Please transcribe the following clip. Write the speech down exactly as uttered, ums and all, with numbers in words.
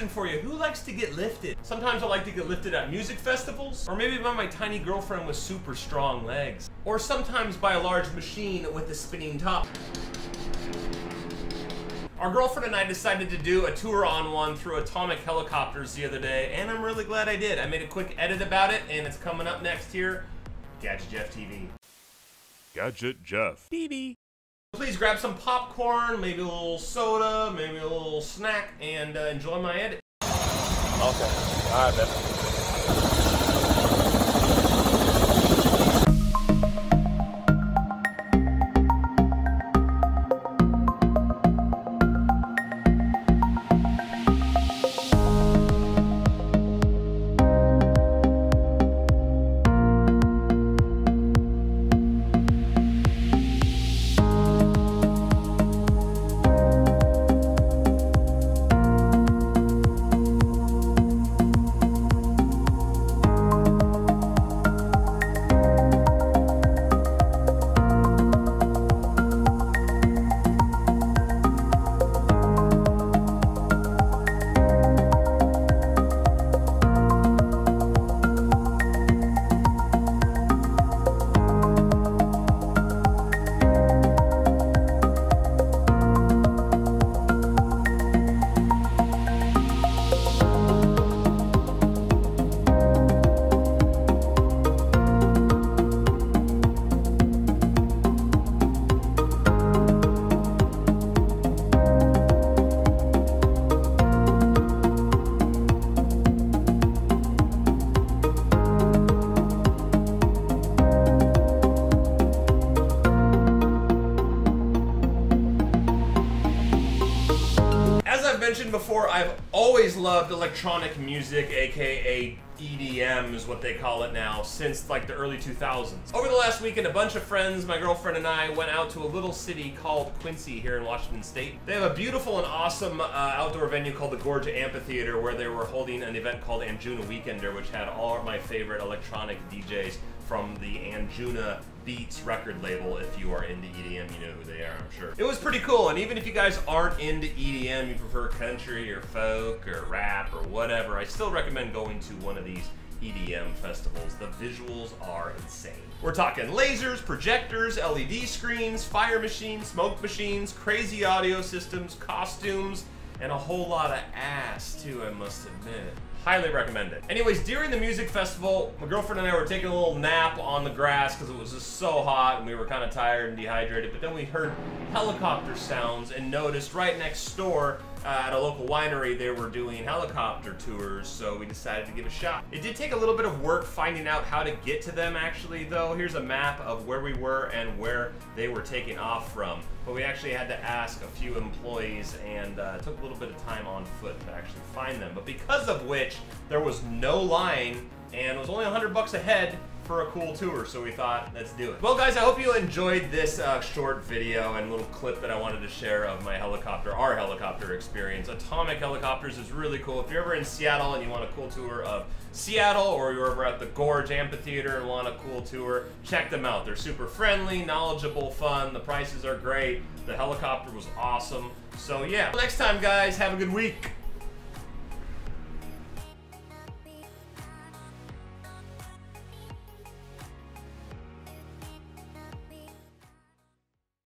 question for you. Who likes to get lifted? Sometimes I like to get lifted at music festivals, or maybe by my tiny girlfriend with super strong legs, or sometimes by a large machine with a spinning top. Our girlfriend and I decided to do a tour on one through Atomic Helicopters the other day, and I'm really glad I did. I made a quick edit about it, and it's coming up next here. Gadget Jeff T V. Gadget Jeff T V. Please grab some popcorn, maybe a little soda, maybe a little snack, and uh, enjoy my edit. Okay. All right, man. Mentioned before, I've always loved electronic music, aka E D M is what they call it now, since like the early two thousands. Over the last weekend, a bunch of friends, my girlfriend and I, went out to a little city called Quincy here in Washington State. They have a beautiful and awesome uh, outdoor venue called the Gorge Amphitheatre, where they were holding an event called Anjuna Weekender, which had all of my favorite electronic D Js from the Anjuna Beats record label. If you are into E D M, you know who they are, I'm sure. It was pretty cool, and even if you guys aren't into E D M, you prefer country or folk or rap or whatever, I still recommend going to one of these E D M festivals. The visuals are insane. We're talking lasers, projectors, L E D screens, fire machines, smoke machines, crazy audio systems, costumes, and a whole lot of ass too, I must admit. Highly recommend it. Anyways, during the music festival, my girlfriend and I were taking a little nap on the grass because it was just so hot and we were kind of tired and dehydrated, but then we heard helicopter sounds and noticed right next door uh, at a local winery they were doing helicopter tours, so we decided to give it a shot. It did take a little bit of work finding out how to get to them actually though. Here's a map of where we were and where they were taking off from, but we actually had to ask a few employees and uh, it took a little bit of time on foot to actually find them, but because of which there was no line and it was only a hundred bucks a head for a cool tour, so we thought, let's do it. Well guys, I hope you enjoyed this uh, short video and little clip that I wanted to share of my helicopter, our helicopter experience. Atomic Helicopters is really cool. If you're ever in Seattle and you want a cool tour of Seattle, or you're ever at the Gorge Amphitheatre and want a cool tour, check them out. They're super friendly, knowledgeable, fun, the prices are great, the helicopter was awesome. So yeah, next time guys, have a good week.